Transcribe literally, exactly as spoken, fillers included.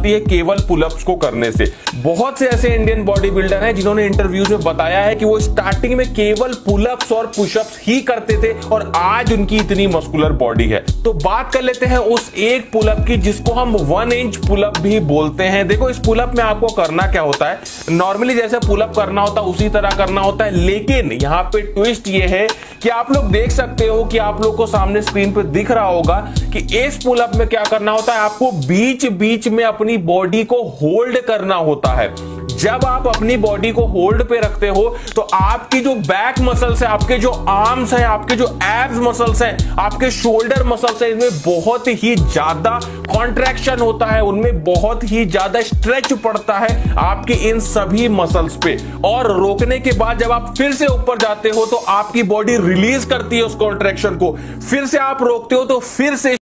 जाती है केवल पुलअप्स को करने से। बहुत से ऐसे इंडियन बॉडी बिल्डर हैं जिन्होंने इंटरव्यूज में बताया है कि वो स्टार्टिंग में केवल पुलअप्स और पुशअप्स ही करते थे और आज उनकी इतनी मस्कुलर बॉडी है। तो बात कर लेते हैं उस एक पुलअप की जिसको हम वन इंच पुलअप भी बोलते हैं। देखो इस पुलअप में आपको करना क्या होता है, नॉर्मली जैसे पुलअप करना होता है उसी तरह करना होता है, लेकिन यहां पे ट्विस्ट ये है कि आप लोग देख सकते हो कि आप लोग को सामने स्क्रीन पे दिख रहा होगा कि इस पुलअप में क्या करना होता है, आपको बीच बीच में अपनी बॉडी को होल्ड करना होता है। जब आप अपनी बॉडी को होल्ड पे रखते हो तो आपकी जो बैक मसल्स है, आपके जो आर्म्स हैं, आपके जो एब्स मसल्स हैं, आपके शोल्डर मसल्स हैं, इनमें बहुत ही ज्यादा कॉन्ट्रैक्शन होता है, उनमें बहुत ही ज्यादा स्ट्रेच पड़ता है आपकी इन सभी मसल्स पे। और रोकने के बाद जब आप फिर से ऊपर जाते हो तो आपकी बॉडी रिलीज करती है उस कॉन्ट्रैक्शन को, फिर से आप रोकते हो तो फिर से